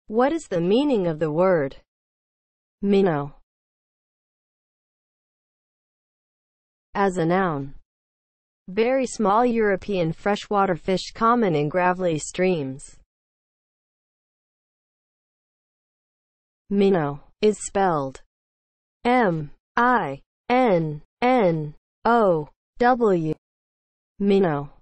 What is the meaning of the word minnow as a noun? Very small European freshwater fish common in gravelly streams. Minnow is spelled M-I-N-N-O-W. Minnow.